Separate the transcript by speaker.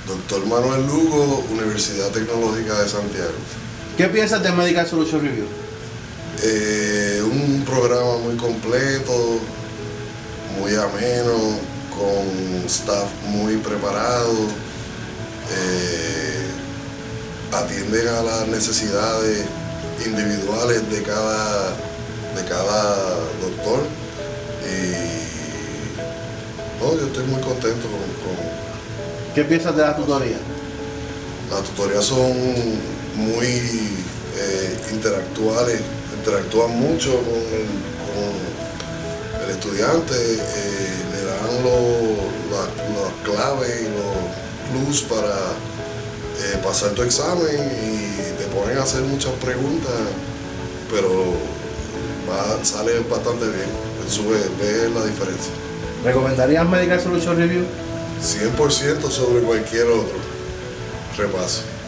Speaker 1: Doctor Manuel Lugo, Universidad Tecnológica de Santiago.
Speaker 2: ¿Qué piensas de Medical Solution Review?
Speaker 1: Un programa muy completo, muy ameno, con staff muy preparado, atienden a las necesidades individuales de cada doctor y no, yo estoy muy contento con...
Speaker 2: ¿Qué piensas de la tutoría?
Speaker 1: Las tutorías son muy interactuales, interactúan mucho con el estudiante, le dan las claves y los plus para pasar tu examen y te ponen a hacer muchas preguntas, pero sale bastante bien, ves la diferencia.
Speaker 2: ¿Recomendarías Medical Solution Review?
Speaker 1: 100% sobre cualquier otro repaso.